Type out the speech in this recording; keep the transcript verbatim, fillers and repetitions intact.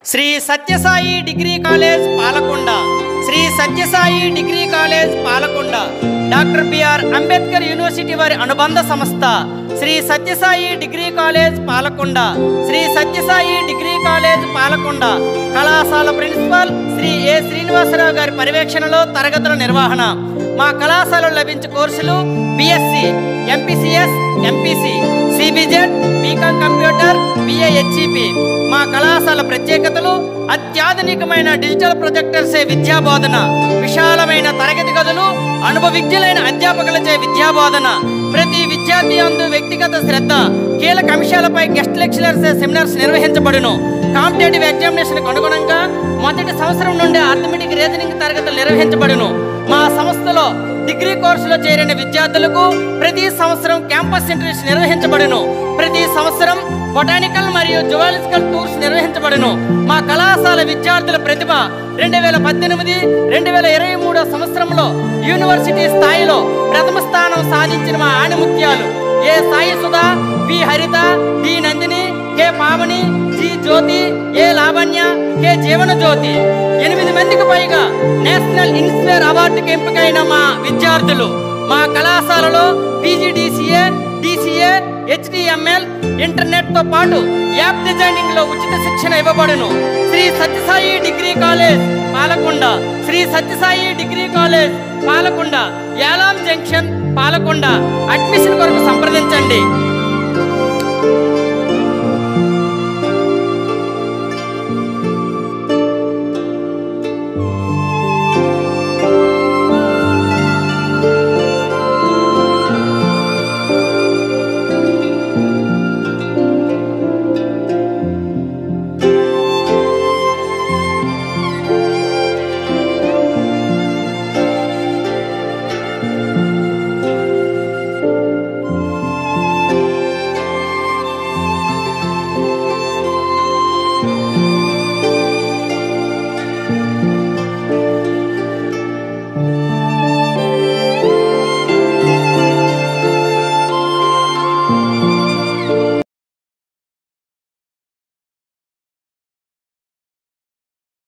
Shri Satyasai degree college Palakonda Shri Satyasai degree college Palakonda doctor B R Ambedkar university వారి అనుబంధ సంస్థ Shri Satyasai degree college Palakonda Shri Satyasai degree college Palakonda కళాశాల ప్రిన్సిపాల్ శ్రీ ఏ శ్రీనివాసరావు గారి పర్యవేక్షణలో తరగతుల నిర్వహణ. మా కళాశాలలో లభించే కోర్సులు BSc, MPCS, MPC, CBZ, BCom computer, BA HEP. మా కళాశాల ప్రత్యేకతలు: అత్యాధునికమైన డిజిటల్ ప్రొజెక్టర్సే విద్యాబోధన, విశాలమైన తరగతి గదులు, అనుభవజ్ఞులైన అధ్యాపకులచే విద్యాబోధన, ప్రతి విద్యార్థి యందు వ్యక్తిగత శ్రద్ధ, కీలక అంశాలపై గెస్ట్ లెక్చరర్స్ సెమినార్స్ నిర్వహించబడును. కాంపిటేటివ్ ఎగ్జామినేషన్కు అనుగుణంగా మొదటి సంవత్సరం నుండి అర్థమెటిక్ రీజనింగ్ తరగతులు నిర్వహించబడును. మా సంస్థలో డిగ్రీ కోర్సులో చేరిన విద్యార్థులకు ప్రతి సంవత్సరం క్యాంపస్ ఇంటర్వ్యూస్ నిర్వహించబడును. ప్రతి సంవత్సరం బొటానికల్ మరియు జువాలజికల్ టూర్స్ నిర్వహించబడును. మా కళాశాల విద్యార్థుల ప్రతిభ రెండు వేల పద్దెనిమిది రెండు వేల ఇరవై మూడో సంవత్సరంలో యూనివర్సిటీ స్థాయిలో ప్రథమ స్థానం సాధించిన మా ఆణిముత్యాలు A Sai Sudha, P Haritha, D Nandini, K Pavani, G Jyothi, A Lavanya, K Jeevana Jyothi. ఎనిమిది మందికి పైగా నేషనల్ ఇన్స్పైర్ అవార్డుకి ఎంపికైన మా విద్యార్థులు. మా కళాశాలలో పీజీడీసీఏ, డిసిఏ, హెచ్డిఎంఎల్, ఇంటర్నెట్తో పాటు యాప్ డిజైనింగ్లో ఉచిత శిక్షణ ఇవ్వబడును. Shri Satyasai degree college Palakonda Shri Satyasai degree college Palakonda, Yalam junction, Palakonda. Admission కొరకు సంప్రదించండి.